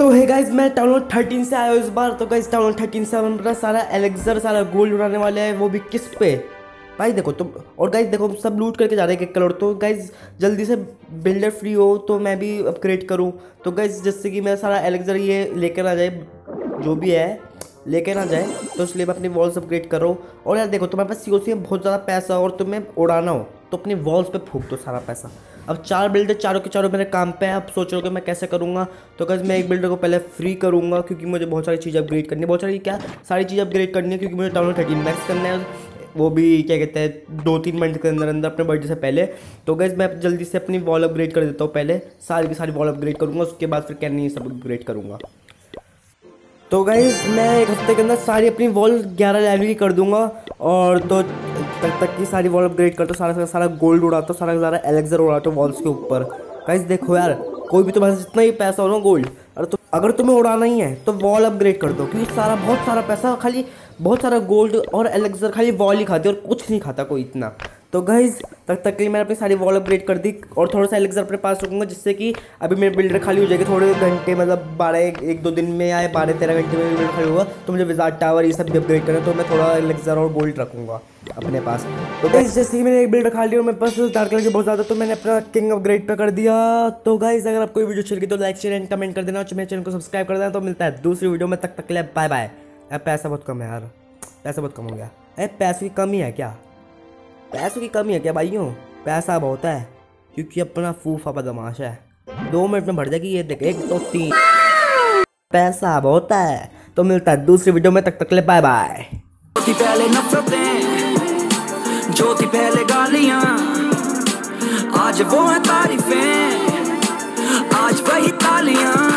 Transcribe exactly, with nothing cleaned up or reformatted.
हे guys, मैं town thirteen से आया हूँ इस बार। तो गाइस टाउन थर्टीन से हमारा सारा एलेक्सर सारा गोल्ड उड़ाने वाले हैं, वो भी किस पे भाई देखो तुम। और गाइस देखो सब लूट करके जा रहे हैं एक करोड़। तो गाइस जल्दी से बिल्डर फ्री हो तो मैं भी अपग्रेड करूँ। तो गाइस जिससे कि मेरा सारा एलेक्सर ये लेकर आ जाए, जो भी है लेके ना जाए, तो इसलिए मैं अपनी वॉल्स अपग्रेड कर रहा हूँ। और यार देखो तुम्हारे पास सीओसी में बहुत ज़्यादा पैसा और तुम्हें उड़ाना हो तो अपनी वॉल्स पे फूंक दो सारा पैसा। अब चार बिल्डर चारों के चारों मेरे काम पे है। अब सोच रहे हो कि मैं कैसे करूँगा। तो गाइस मैं एक बिल्डर को पहले फ्री करूँगा क्योंकि मुझे बहुत सारी चीज़ अपग्रेड करनी है। बहुत सारी क्या सारी चीज़ अपग्रेड करनी है क्योंकि मुझे टाउन थर्टीन मैक्स करना है, वो भी क्या कहते हैं दो तीन मिनट के अंदर अंदर अपने बर्थडे से पहले। तो गाइस मैं जल्दी से अपनी वॉल अपग्रेड कर देता हूँ, पहले सारी की सारी वॉल अपग्रेड करूँगा, उसके बाद फिर कैनी सब अपग्रेड करूँगा। तो गाइस मैं एक हफ्ते के अंदर सारी अपनी वॉल ग्यारह लेवल की कर दूंगा। और तो तक तक की सारी वॉल अपग्रेड करता हूँ, सारा सारा सारा गोल्ड उड़ाता हूँ, सारा सारा एलेक्सर उड़ाता हूँ वॉल्स के ऊपर। गाइस देखो यार, कोई भी तुम्हारे जितना ही पैसा हो ना गोल्ड, अगर तो अगर तुम्हें उड़ाना ही है तो वॉल अपग्रेड कर दो क्योंकि सारा बहुत सारा पैसा खाली बहुत सारा गोल्ड और एलेक्सर खाली वॉल ही खाती है और कुछ नहीं खाता कोई इतना। तो गाइस तक तक के लिए मैंने अपनी सारी वॉल अपग्रेड कर दी और थोड़ा सा एलेक्सर अपने पास रखूँगा जिससे कि अभी मेरे बिल्डर खाली हो जाएगी थोड़े घंटे, मतलब बारह एक, एक दो दिन में या बारह तेरह घंटे में बिल्डर खाली होगा। तो मुझे विजार्ड टावर ये सब भी अपग्रेड करना, तो मैं थोड़ा एलेक्सर और गोल्ड रखूँगा अपने पास। तो गाइस जैसे ही मैंने एक बिल्डर खा लिया और मेरे पास डार्क कलर के बहुत ज़्यादा, तो मैंने अपना किंग अपग्रेड पे कर दिया। तो गाइस अगर आपको वीडियो अच्छी लगी तो लाइक शेयर एंड कमेंट कर देना और मेरे चैनल को सब्सक्राइब कर देना। तो मिलता है दूसरी वीडियो में, तक तक के लिए बाय बाय। यार पैसा बहुत कम है यार, पैसा बहुत कम हो गया। अरे पैसे की कमी है क्या? पैसों की कमी है क्या भाइयों? पैसा बहुत है क्योंकि अपना फूफा बदमाश है। दो मिनट में भर जाएगी ये देख, एक दो तीन। पैसा बहुत है। तो मिलता है दूसरी वीडियो में, तक तक ले बाय बाय। पहले नफरतें, जो थी पहले गालियां, आज वो है तारीफें, आज वही तालियां।